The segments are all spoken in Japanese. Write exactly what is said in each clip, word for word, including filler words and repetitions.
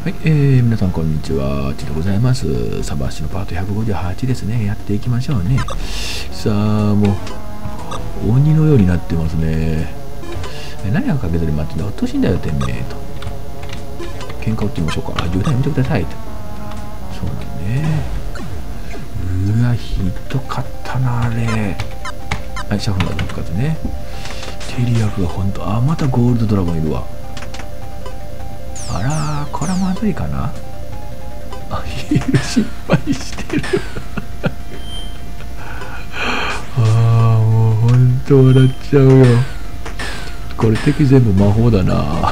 はい、えー、皆さんこんにちは。ちでございます。サバッシュのパートひゃくごじゅうはちですね。やっていきましょうね。さあ、もう、鬼のようになってますね。何がかけずに待ってんだ。うっとうしいんだよ、てめえと。喧嘩売ってみましょうか。あ、渋滞やめてくださいと。そうなんね。うわ、ひどかったな、あれ。はい、シャフナーの復活ね。テリアクがほんと、あ、またゴールドドラゴンいるわ。あらー、これはまずいかな。あ、ヒール失敗してる。ああ、もうほんと笑っちゃうよ。これ敵全部魔法だな。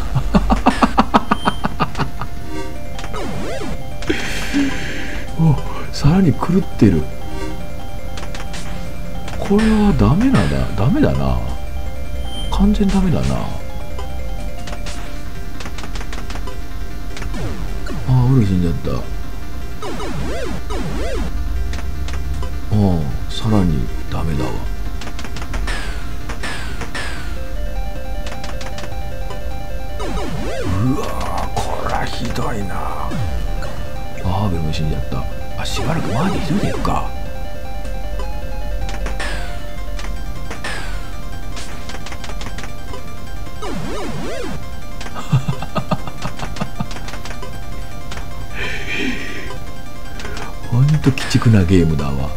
お、さらに狂ってる。これはダメなんだ。ダメだな。完全ダメだな。ああ、ウル死んじゃった。ああ、さらにダメだわ。うわー、こらひどいな。ああ、ベルも死んじゃった。あ、しばらく前で一人で行くか。ほんと鬼畜なゲームだわ。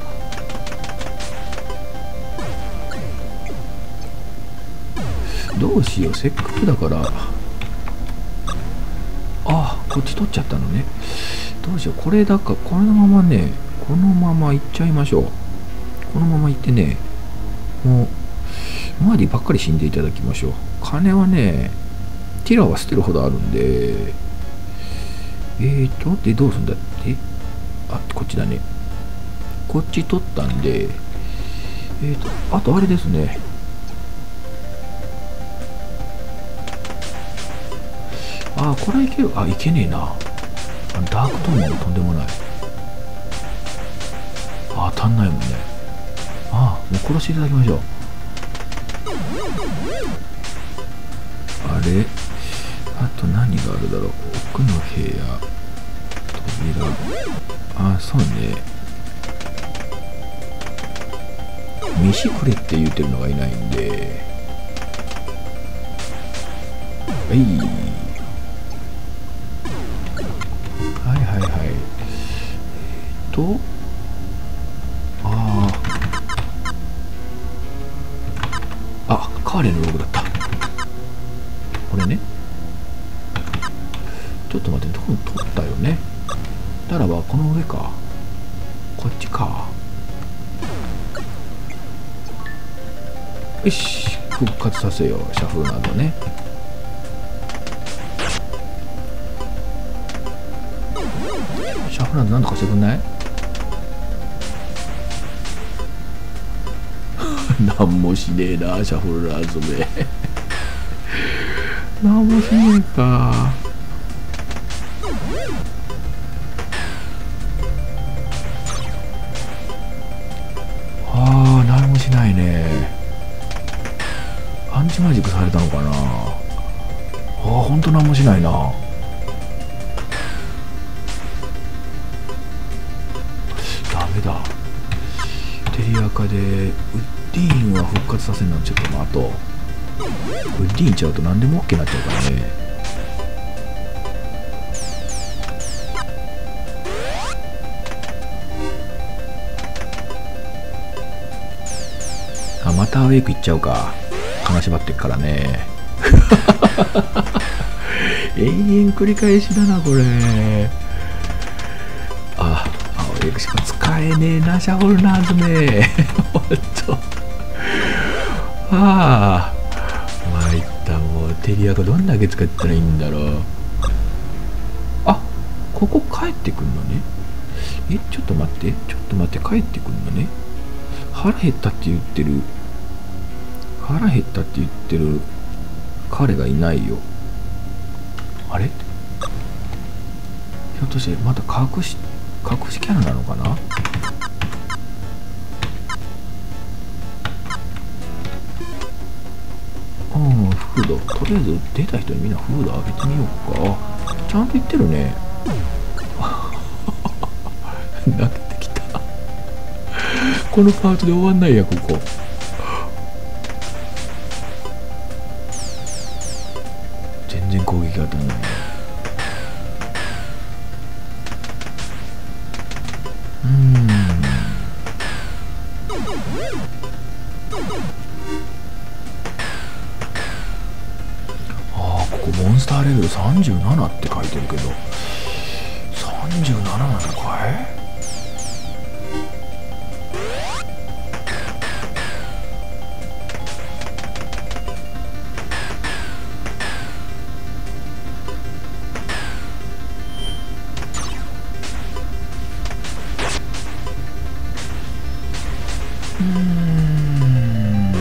どうしよう、せっかくだから。ああ、こっち取っちゃったのね。どうしよう、これだか、このままね、このまま行っちゃいましょう。このまま行ってね、もう、マーディばっかり死んでいただきましょう。金はね、ティラは捨てるほどあるんで、えーと、で、どうするんだって。あ、こっちだね。こっち取ったんで、えーと、あとあれですね。あ、これはいける。あ、いけねえな。あ、ダークトーンもとんでもない。あ、当たんないもんね。あ、もう殺していただきましょう。あれ、あと何があるだろう。奥の部屋、扉。あ、そうね。飯くれって言ってるのがいないんで。はい。はいはいはい。えっと、ああ。あ、カーレのログだった。これね。ちょっと待って、どこに取ったよね。ならば、この上か。こっちか。よし、復活させよう、シャフなどね。シャフなどなんとかしてくんない？なんもしねえな、シャフラーズめ。なんもしねえか。ああ、何もしないね。アンチマジックされたのかな。ああ、ほんと何もしないな。ダメだ。テリアカでウッディーンは復活させるのちょっと待とう。ウッディーンいっちゃうと何でも OK になっちゃうからね。あ、またアウェイクいっちゃうか。金縛ってっからね。永遠繰り返しだなこれ。あ、アウェイクしか使えねえな、シャフルナーズめ。ほんと。ああ、参った。もうテリアがどんだけ使ったらいいんだろう。あ、ここ帰ってくんのね。え、ちょっと待ってちょっと待って、帰ってくんのね。腹減ったって言ってる腹減ったって言ってる彼がいないよ。あれ、ひょっとしてまた隠し隠しキャラなのかな。うん、フードとりあえず出た人にみんなフードあげてみようか。ちゃんと言ってるね。 泣けてきた。このパートで終わんないや、ここ。全然攻撃が当たんない。うーん。ああ、ここモンスターレベルさんじゅうななって書いてるけど、さんじゅうなななのかい？うーん。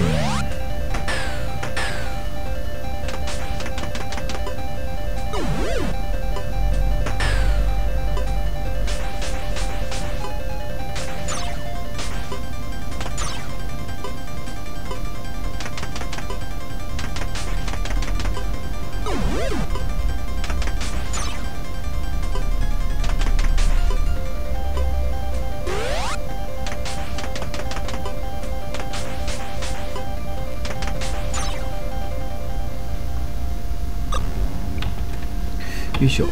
よいしょ。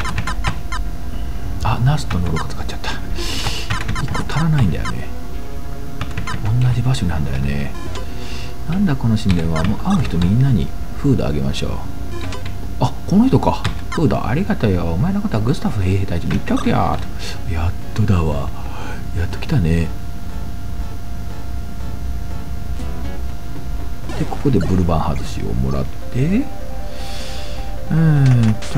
あ、ナスとノロが使っちゃった。いっこ足らないんだよね。同じ場所なんだよね。なんだこの神殿は。もう会う人みんなにフードあげましょう。あ、この人か。フードありがとうよ。お前のことはグスタフ兵兵隊長に言っておけよ。やっとだわ。やっと来たね。で、ここでブルバン外しをもらって、えーっと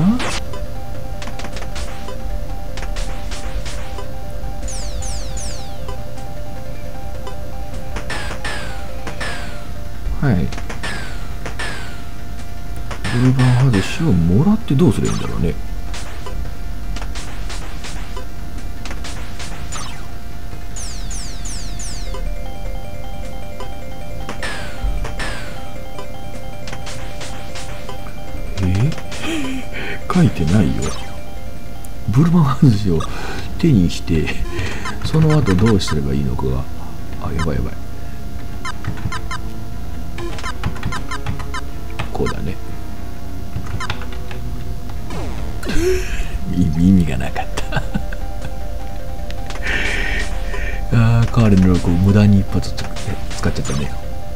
はい、ブルバン外しをもらってどうすればいいんだろうね。書いてないよ。ブルバン外しを手にしてその後どうすればいいのかが。あ、やばいやばい。こうだね。意味がなかったああ、彼のこう無駄に一発使っちゃったね。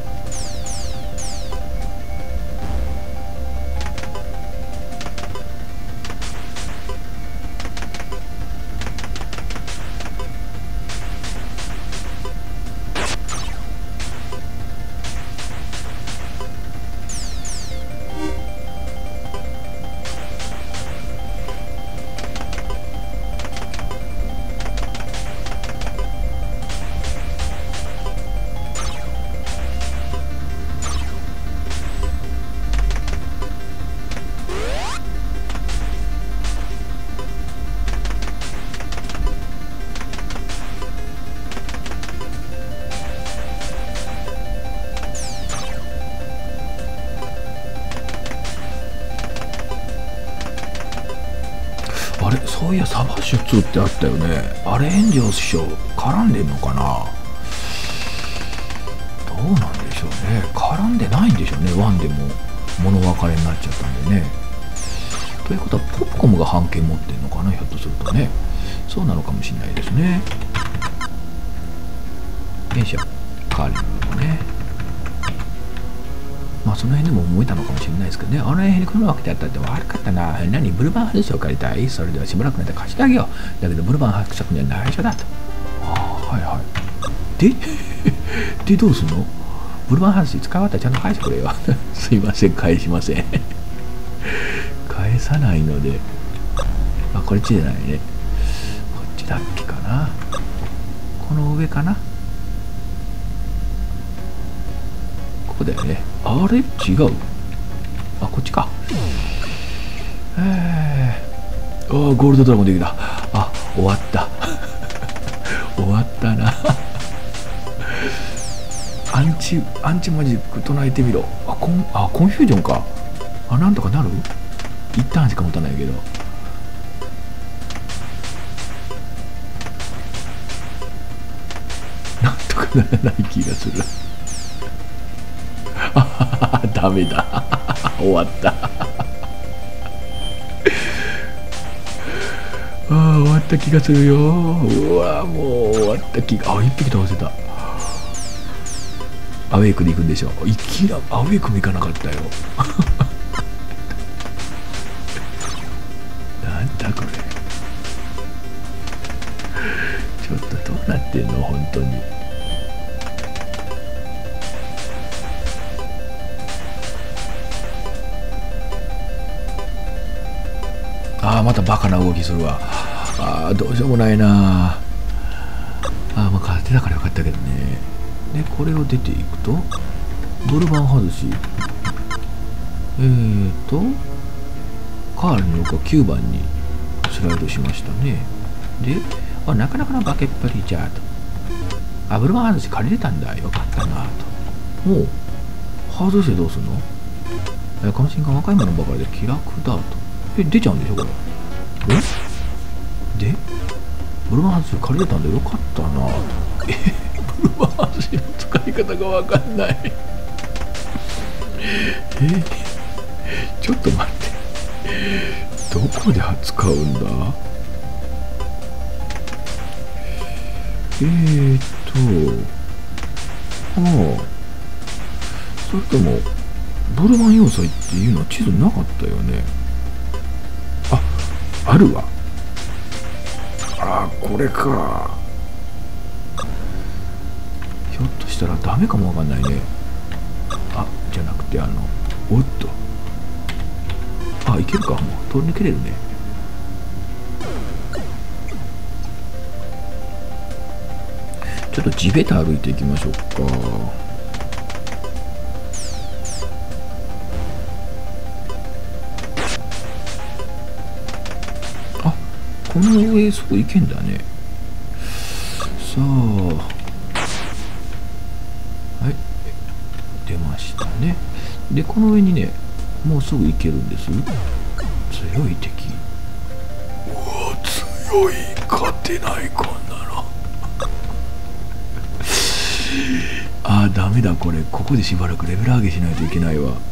あれ、そういやサバシュツーってあったよね。あれ炎上師匠絡んでんのかな。どうなんでしょうね。絡んでないんでしょうね。ワンでも物別れになっちゃったんでね。ということはポップコムが半径持ってんのかな、ひょっとするとね。そうなのかもしれないですね。よいしょ。カーリングもね。まあその辺でも思えたのかもしれないですけどね。あの辺に来るわけであったって悪かったな。何、ブルバン伯爵を借りたい。それではしばらく寝て貸してあげよう。だけどブルバン伯爵には内緒だと。ああ、はいはい。ででどうすんの。ブルバン伯爵使い終わったらちゃんと返してくれよすいません、返しません返さないので。あ、こっちじゃないね。こっちだっけかな。この上かな。ここだよね。あれ違う。あ、こっちか。えー、ああ、ゴールドドラゴンできた。あ、終わった終わったなアンチアンチマジック唱えてみろ。あ、コンあコンフュージョンか。あ、なんとかなる。一旦しか持たないけど。 くならない気がする。あダメだ。終わった。ああ終わった気がするよ。うわもう終わった気が。あ一匹倒せた。アウェイクで行くんでしょ。いきなアウェイクも行かなかったよ。なんだこれ。ちょっとどうなってんの本当に。ああまたバカな動きするわ。ああどうしようもないな。ああまあ勝てたからよかったけどね。でこれを出ていくとドルバン外しえーとカールのきゅうばんにスライドしましたね。であなかなかなバケっぱりじゃあと。あブルバン外し借りれたんだ。よかったなと。もう外してどうすんの。えこの瞬間若いものばかりで気楽だと。え出ちゃうんでしょこれ。えでブルマンハウス借りれたんでよかったなと。えブルマンハウスの使い方がわかんない。えちょっと待って、どこで使うんだ。えーっとああそれともブルマン要塞っていうのは地図なかったよね。ああるわ。あこれか。ひょっとしたらダメかもわかんないね。あじゃなくてあのおっとあいけるか。もう通り抜けれるね。ちょっと地べた歩いていきましょうか。あこの上そういけんだね。さあはい出ましたね。でこの上にねもうすぐ行けるんです。強い敵。うわ強い。勝てないこんなの。あーダメだこれ。ここでしばらくレベル上げしないといけないわ。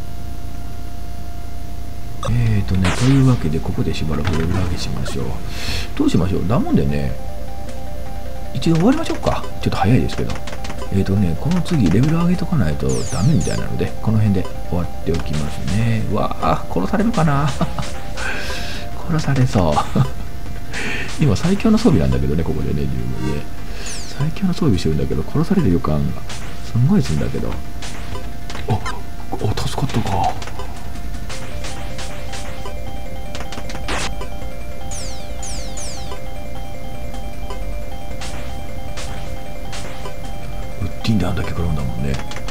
えーとねというわけでここでしばらくレベル上げしましょう。どうしましょう。だもんでね一度終わりましょうか。ちょっと早いですけど。えーとねこの次レベル上げとかないとダメみたいなのでこの辺で終わっておきますね。うわあ殺されるかな。殺されそう。今最強の装備なんだけどねここでね自分ね最強の装備してるんだけど殺される予感がすんごいするんだけど。ああ助かったか。ウッディンであんだけ食らうんだもんね。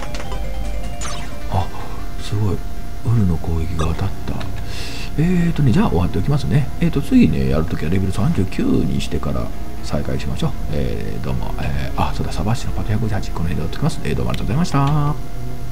あすごいウルの攻撃が当たった。えーとねじゃあ終わっておきますね。えーと次ねやるときはレベルさんじゅうきゅうにしてから再開しましょう。えー、どうも、えー、あそうだサバッシュのパトひゃくごじゅうはちこの辺で終わっておきます。えー、どうもありがとうございました。